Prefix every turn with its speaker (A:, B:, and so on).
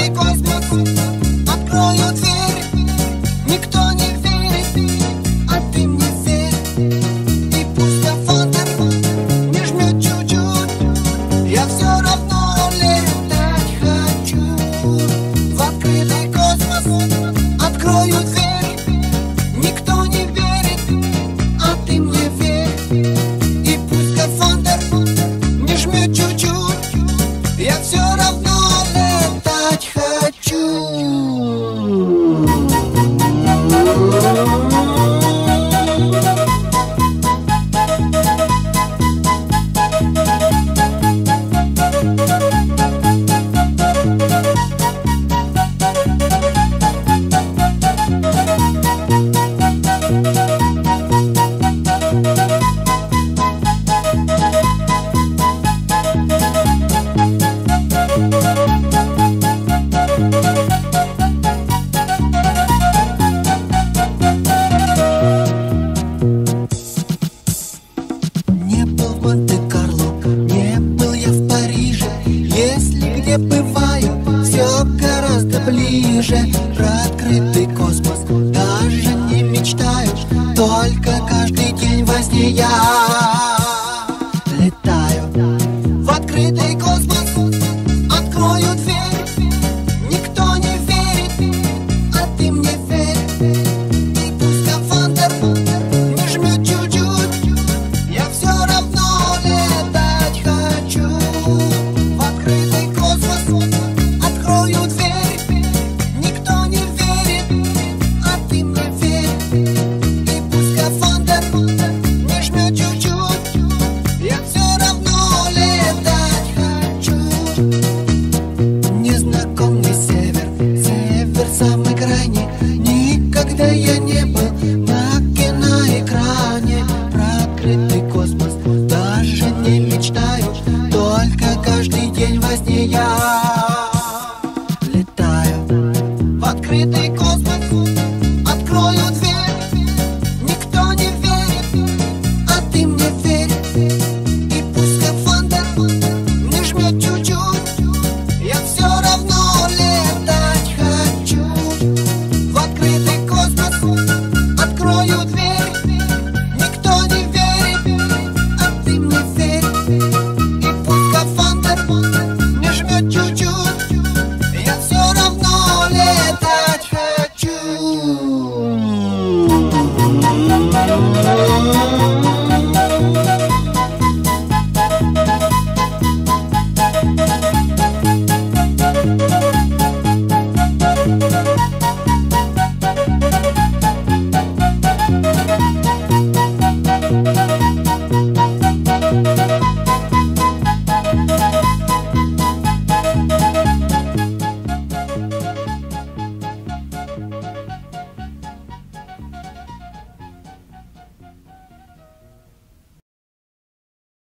A: открытый космос. Открою дверь, никто не верит, а ты мне верь. И пусть скафандр не жмет чуть-чуть, я все равно летать хочу. В открытый космос открою дверь, никто не верит, а ты мне верь. И пусть скафандр не жмет чуть-чуть, я все равно летать хочу. Не был в Монте-Карло, не был я в Париже. Если где бываю, все гораздо ближе. Про открытый космос даже не мечтаю, только каждый день во сне я летаю. В открытый космос открою дверь, никто не верит, а ты мне верь. И пусть скафандр не жмет чуть-чуть, я все равно летать хочу. В открытый космос открою дверь, никто не верит, а ты мне верь. И пусть скафандр не жмет чуть-чуть, я все равно летать хочу. Незнакомый север, север самый крайний. Никогда я не был на киноэкране. Про открытый космос даже не мечтаю, только каждый день во сне я летаю. В открытый космос